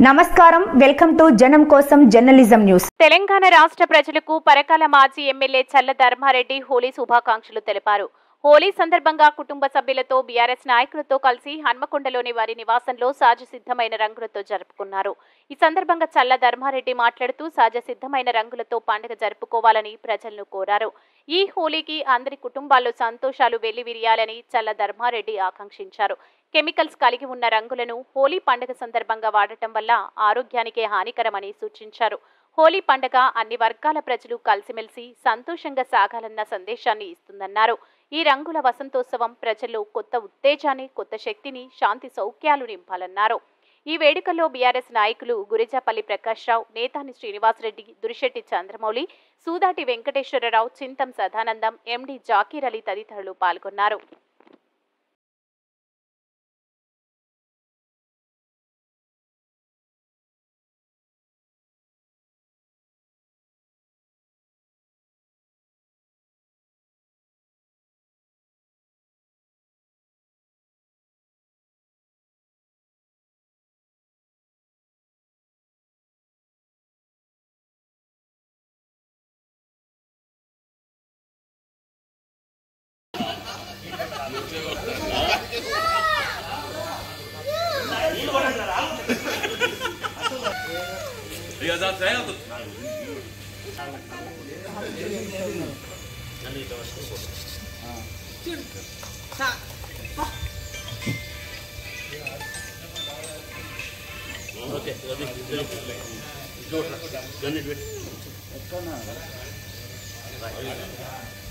నమస్కారం welcome to జనం కోసం జర్నలిజం న్యూస్। తెలంగాణ రాష్ట్ర ప్రజలకు పరకాల మాజీ ఎమ్మెల్యే చల్ల ధర్మారెడ్డి హోలీ శుభాకాంక్షలు తెలిపారు। హోలీ సందర్భంగా కుటుంబ సభ్యులతో బీఆర్ఎస్ నాయకులతో కలిసి హన్మకొండలోని వారి నివాసంలో సహజ సిద్ధమైన రంగులతో జరుపుకున్నారు। ఈ సందర్భంగా చల్ల ధర్మారెడ్డి మాట్లాడుతూ సహజ సిద్ధమైన రంగులతో పండుగ జరుపుకోవాలని ప్రజలను కోరారు। ఈ హోలీకి అందరి కుటుంబాల్లో సంతోషాలు వెల్లివిరియాలని చల్ల ధర్మారెడ్డి ఆకాంక్షించారు। కెమికల్స్ కలిగి ఉన్న రంగులను హోలీ పండుగ సందర్భంగా వాడటం వల్ల ఆరోగ్యానికి హానికరమని సూచించారు। హోలీ పండుగ అన్ని వర్గాల ప్రజలు కలిసిమెలిసి సంతోషంగా సాగాలన్న సందేశాన్ని ఇస్తుందన్నారు। ఈ రంగుల వసంతోత్సవం ప్రజల్లో కొత్త ఉత్తేజాన్ని, కొత్త శక్తిని, శాంతి సౌఖ్యాలు నింపాలన్నారు। ఈ వేడుకల్లో బీఆర్ఎస్ నాయకులు గురిజాపల్లి ప్రకాష్ రావు, నేతాని శ్రీనివాసరెడ్డి, దురిశెట్టి చంద్రమౌళి, సూదాటి వెంకటేశ్వరరావు, చింతం సదానందం, ఎండి జాకీర్ అలీ తదితరులు పాల్గొన్నారు। Okay,